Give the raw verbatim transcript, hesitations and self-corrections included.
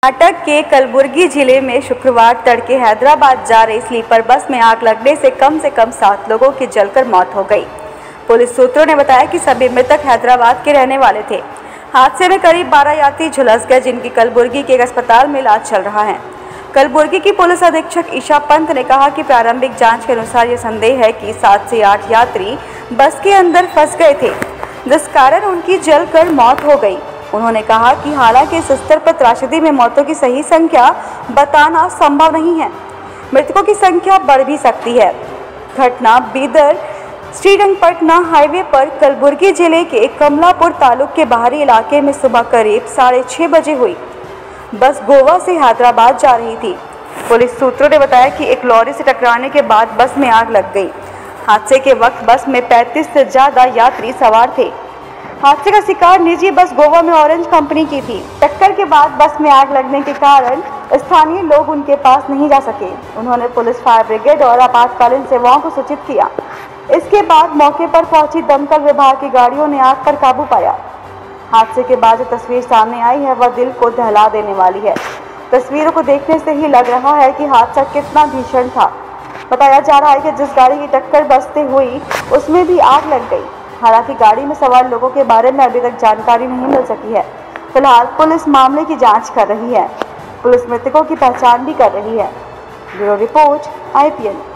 कर्नाटक के कलबुर्गी जिले में शुक्रवार तड़के हैदराबाद जा रही स्लीपर बस में आग लगने से कम से कम सात लोगों की जलकर मौत हो गई। पुलिस सूत्रों ने बताया कि सभी मृतक हैदराबाद के रहने वाले थे। हादसे में करीब बारह यात्री झुलस गए, जिनकी कलबुर्गी के एक अस्पताल में इलाज चल रहा है। कलबुर्गी की पुलिस अधीक्षक ईशा पंत ने कहा कि प्रारंभिक जांच के अनुसार ये संदेह है कि सात से आठ यात्री बस के अंदर फंस गए थे, जिस कारण उनकी जलकर मौत हो गई। उन्होंने कहा कि हालांकि इस स्तर पर त्रासदी में मौतों की सही संख्या बताना संभव नहीं है, मृतकों की संख्या बढ़ भी सकती है। घटना बीदर श्रीरंगपटना हाईवे पर कलबुर्गी जिले के कमलापुर तालुक के बाहरी इलाके में सुबह करीब साढ़े छः बजे हुई। बस गोवा से हैदराबाद जा रही थी। पुलिस सूत्रों ने बताया कि एक लॉरी से टकराने के बाद बस में आग लग गई। हादसे के वक्त बस में पैंतीस से ज़्यादा यात्री सवार थे। हादसे का शिकार निजी बस गोवा में ऑरेंज कंपनी की थी। टक्कर के बाद बस में आग लगने के कारण स्थानीय लोग उनके पास नहीं जा सके। उन्होंने पुलिस, फायर ब्रिगेड और आपातकालीन सेवाओं को सूचित किया। इसके बाद मौके पर पहुंची दमकल विभाग की गाड़ियों ने आग पर काबू पाया। हादसे के बाद जो तस्वीर सामने आई है वह दिल को दहला देने वाली है। तस्वीरों को देखने से ही लग रहा है कि हादसा कितना भीषण था। बताया जा रहा है कि जिस गाड़ी की टक्कर बस से हुई उसमें भी आग लग गई। हालांकि गाड़ी में सवार लोगों के बारे में अभी तक जानकारी नहीं मिल सकी है। फिलहाल पुलिस मामले की जांच कर रही है। पुलिस मृतकों की पहचान भी कर रही है। Bureau report I P N.